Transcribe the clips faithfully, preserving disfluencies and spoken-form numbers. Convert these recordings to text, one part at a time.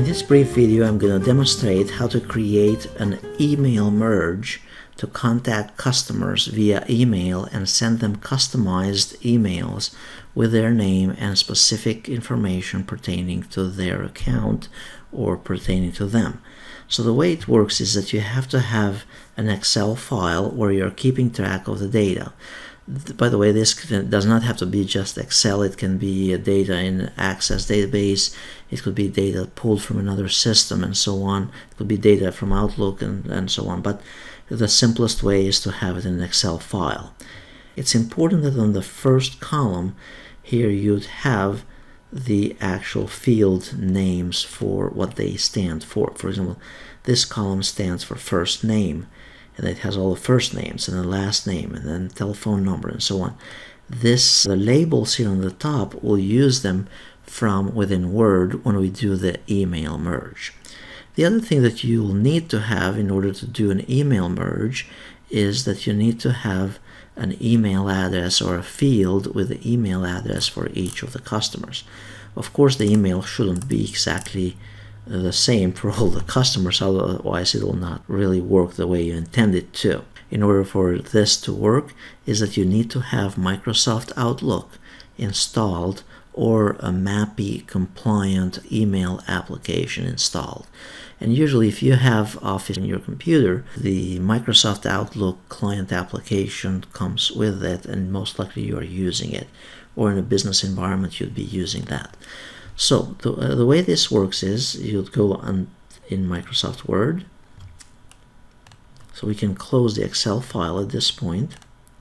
In this brief video, I'm going to demonstrate how to create an email merge to contact customers via email and send them customized emails with their name and specific information pertaining to their account or pertaining to them. So the way it works is that you have to have an Excel file where you're keeping track of the data. By the way, this does not have to be just Excel. It can be data in Access database. It could be data pulled from another system and so on. It could be data from Outlook and, and so on. But the simplest way is to have it in an Excel file. It's important that on the first column here you'd have the actual field names for what they stand for. For example, this column stands for first name, and it has all the first names and the last name and then telephone number and so on. This, the labels here on the top, we'll use them from within Word when we do the email merge. The other thing that you will need to have in order to do an email merge is that you need to have an email address or a field with the email address for each of the customers. Of course, the email shouldn't be exactly the same for all the customers, otherwise it will not really work the way you intend it to. In order for this to work is that you need to have Microsoft Outlook installed or a M A P I compliant email application installed. And usually if you have Office on your computer, the Microsoft Outlook client application comes with it, and most likely you are using it, or in a business environment you'd be using that. So the, uh, the way this works is you'd go on in Microsoft Word. So we can close the Excel file at this point.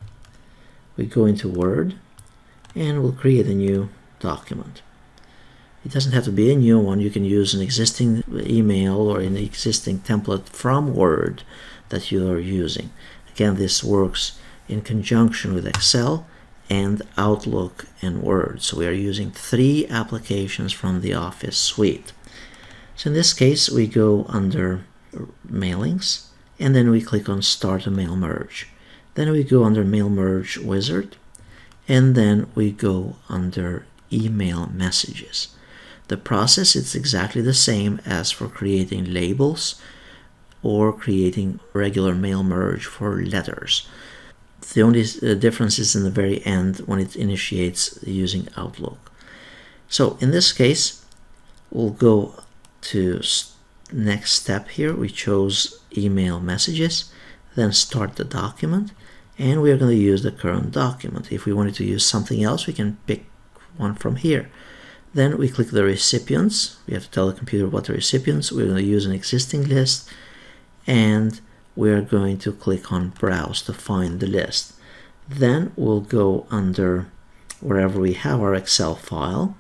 We go into Word and we'll create a new document. It doesn't have to be a new one. You can use an existing email or an existing template from Word that you are using. Again, this works in conjunction with Excel and Outlook and Word. So we are using three applications from the Office suite. So in this case, we go under Mailings, and then we click on Start a Mail Merge. Then we go under Mail Merge Wizard, and then we go under Email Messages. The process is exactly the same as for creating labels or creating regular mail merge for letters. The only difference is in the very end when it initiates using Outlook. So in this case, we'll go to next step here. We chose email messages, then start the document, and we are going to use the current document. If we wanted to use something else, we can pick one from here. Then we click the recipients. We have to tell the computer what the recipients. We're going to use an existing list, and we're going to click on Browse to find the list. Then we'll go under wherever we have our Excel file,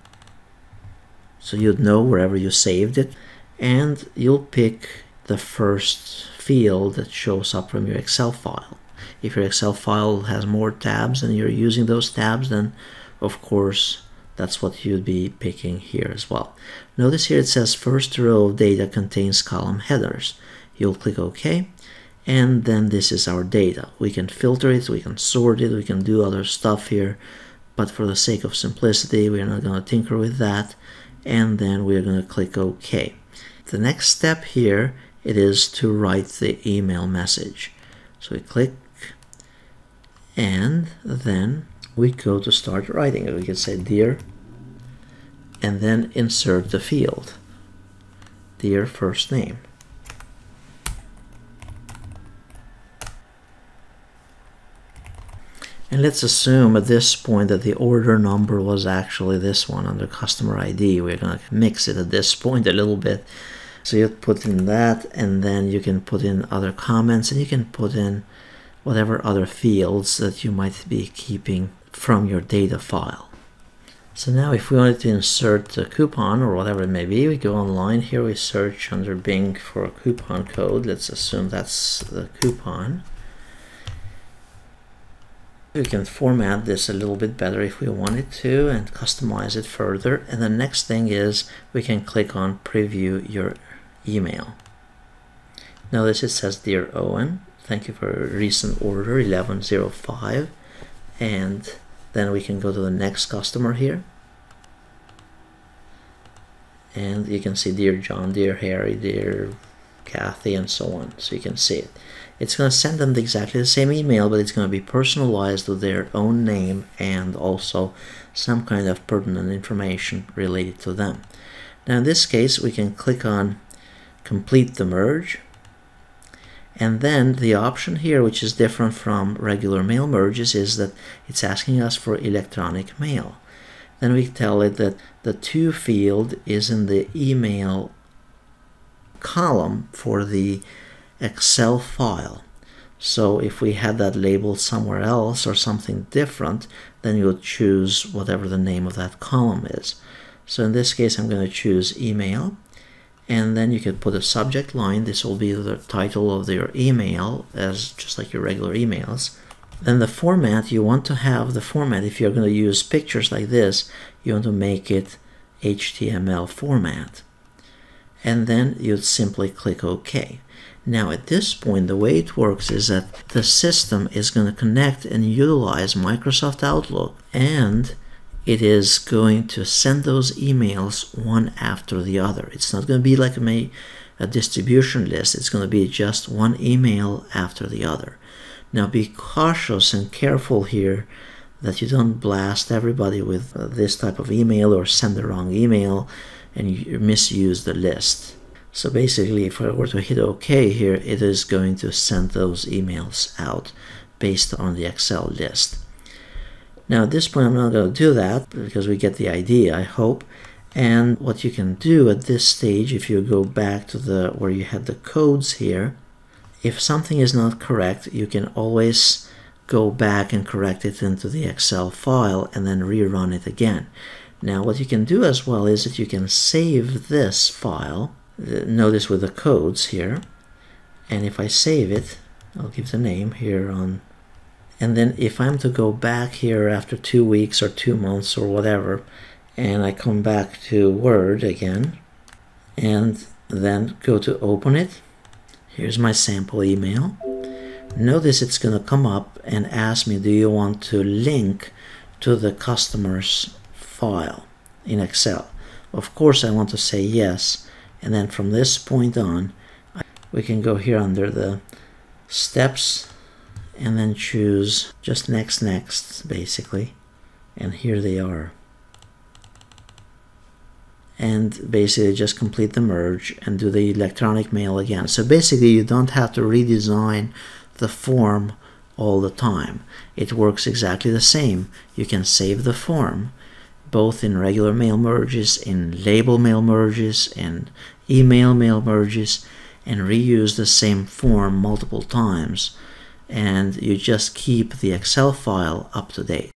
so you'd know wherever you saved it, and you'll pick the first field that shows up from your Excel file. If your Excel file has more tabs and you're using those tabs, then of course that's what you'd be picking here as well. Notice here it says first row of data contains column headers. You'll click OK, and then this is our data. We can filter it, we can sort it, we can do other stuff here, but for the sake of simplicity we're not going to tinker with that, and then we're going to click OK. The next step here, it is to write the email message. So we click, and then we go to start writing. We can say dear, and then insert the field, dear first name. And let's assume at this point that the order number was actually this one under customer I D. We're going to mix it at this point a little bit. So you put in that, and then you can put in other comments, and you can put in whatever other fields that you might be keeping from your data file. So now if we wanted to insert a coupon or whatever it may be, we go online here, we search under Bing for a coupon code. Let's assume that's the coupon. We can format this a little bit better if we wanted to and customize it further. And the next thing is we can click on preview your email. Notice it says Dear Owen, thank you for a recent order eleven oh five, and then we can go to the next customer here, And you can see Dear John, Dear Harry, Dear Kathy, and so on. So you can see it. It's going to send them exactly the same email, but it's going to be personalized with their own name and also some kind of pertinent information related to them. Now in this case, we can click on Complete the Merge. And then the option here, which is different from regular mail merges, is that it's asking us for electronic mail. Then we tell it that the to field is in the email column for the Excel file. So if we had that labeled somewhere else or something different, then you would choose whatever the name of that column is. So in this case, I'm going to choose email. And then you could put a subject line. This will be the title of your email, as just like your regular emails. Then the format, you want to have the format, if you're going to use pictures like this, you want to make it H T M L format. And then you'd simply click OK. Now at this point, the way it works is that the system is going to connect and utilize Microsoft Outlook, and it is going to send those emails one after the other. It's not going to be like a, a distribution list. It's going to be just one email after the other. Now be cautious and careful here that you don't blast everybody with uh, this type of email or send the wrong email and you misuse the list. So basically, if I were to hit OK here, it is going to send those emails out based on the Excel list. Now at this point, I'm not going to do that because we get the idea, I hope. And what you can do at this stage, if you go back to the where you had the codes here, if something is not correct, you can always go back and correct it into the Excel file and then rerun it again. Now what you can do as well is that you can save this file. Notice with the codes here, and if I save it, I'll give the name here on, and then if I'm to go back here after two weeks or two months or whatever, and I come back to Word again and then go to open it, here's my sample email. Notice it's going to come up and ask me, do you want to link to the customer's file in Excel? Of course I want to say yes. And then from this point on, we can go here under the steps and then choose just next, next, basically. And here they are. And basically just complete the merge and do the electronic mail again. So basically you don't have to redesign the form all the time. It works exactly the same. You can save the form both in regular mail merges, in label mail merges, and email mail merges, and reuse the same form multiple times, and you just keep the Excel file up to date.